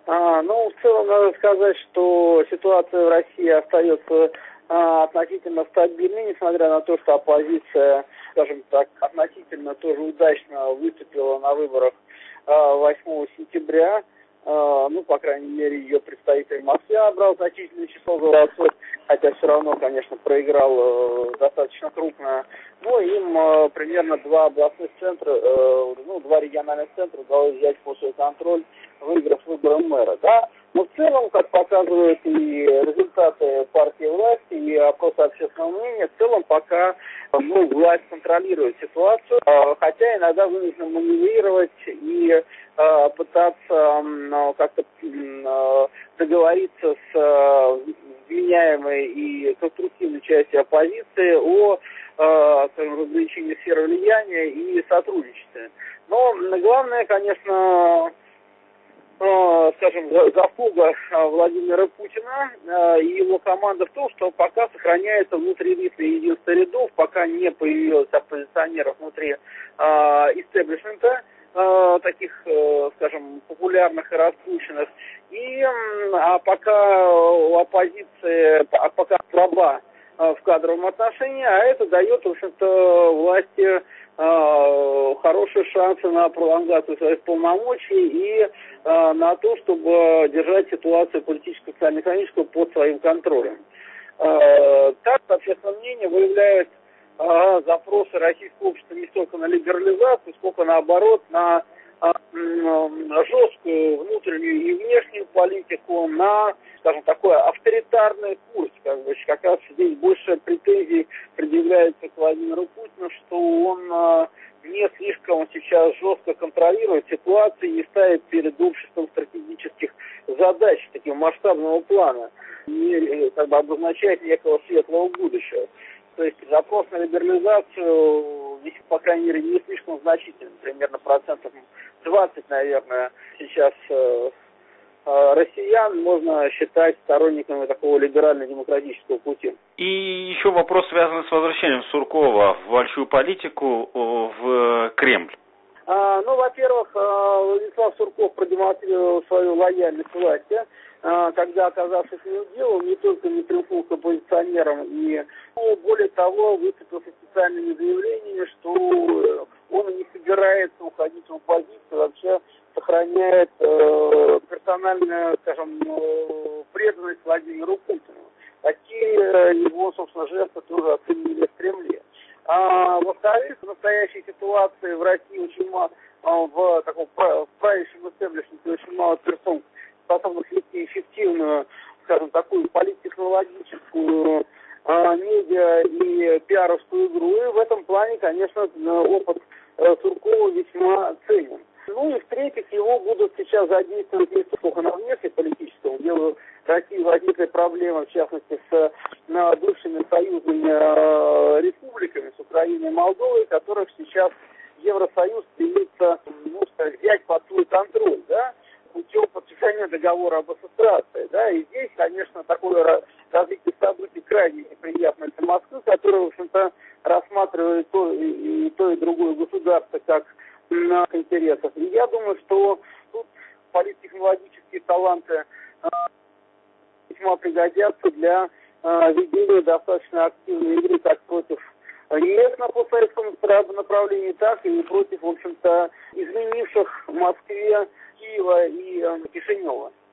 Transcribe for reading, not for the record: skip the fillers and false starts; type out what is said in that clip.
Ну, в целом надо сказать, что ситуация в России остается относительно стабильной, несмотря на то, что оппозиция, скажем так, относительно тоже удачно выступила на выборах 8 сентября. Ну, по крайней мере, ее представитель в Москве набрал значительное число голосов, хотя все равно, конечно, проиграл достаточно крупно. Ну, им примерно два областных центра, два региональных центра удалось взять под свой контроль, выиграв выборы мэра, да. Но в целом, как показывают и результаты партии власти, и опросы общественного мнения, в целом пока власть контролирует ситуацию, хотя иногда вынуждена маневрировать и пытаться как-то договориться с вменяемой и конструктивной частью оппозиции о разграничении сферы влияния и сотрудничестве. Но главное, конечно, заслуга Владимира Путина и его команды в том, что пока сохраняется внутриэлитное единство рядов, пока не появилось оппозиционеров внутри истеблишмента, таких, популярных и раскрученных. И пока у оппозиции, пока слаба в кадровом отношении, а это дает, в общем-то, власти хорошие шансы на пролонгацию своих полномочий и на то, чтобы держать ситуацию политическо-социально-экономическую под своим контролем. Так, общественное мнение выявляет запросы российского общества не столько на либерализацию, сколько наоборот на жесткую внутреннюю и внешнюю политику, на, такой авторитарный курс. Как раз здесь больше претензий предъявляется к Владимиру Путину, что он не слишком сейчас жестко контролирует ситуацию и не ставит перед обществом стратегических задач такого масштабного плана, не обозначает некого светлого будущего. То есть запрос на либерализацию здесь, по крайней мере, не слишком значительный, примерно 20%, наверное, сейчас россиян можно считать сторонниками такого либерально-демократического пути. И еще вопрос, связанный с возвращением Суркова в большую политику, в Кремль. Во-первых, Владислав Сурков продемонстрировал свою лояльность власти, когда, оказавшись в Нью-Деле, он не только не тряхнул к оппозиционерам, но более того выступил с специальными заявлениями, что он не собирается уходить в оппозицию, вообще сохраняет персональную, преданность Владимиру Путину. Такие его, собственно, жесты тоже оценили в Кремле. Во-вторых, в настоящей ситуации в России очень мало, в правящем истеблишменте очень мало персон, способных вести эффективную, такую политтехнологическую, медиа и пиаровскую игру. И в этом плане, конечно, опыт Суркова весьма ценен. Ну и в-третьих, его будут сейчас задействовать не только на внешнеполитическом делу. В России возникли проблемы, в частности, с бывшими союзными республиками, с Украиной и Молдовой, которых сейчас Евросоюз стремится, взять под свой контроль, да, путем подписания договора об ассоциации, да, и здесь, конечно, такое развитие событий крайне неприятно для Москвы, которая, в общем-то, рассматривает и то, и другое государство как на интересах. И я думаю, что тут политтехнологические таланты весьма пригодятся для ведения достаточно активной игры как против ЕС на постсоветском направлении, так и против, в общем-то, изменивших в Москве, Киева и Кишинева.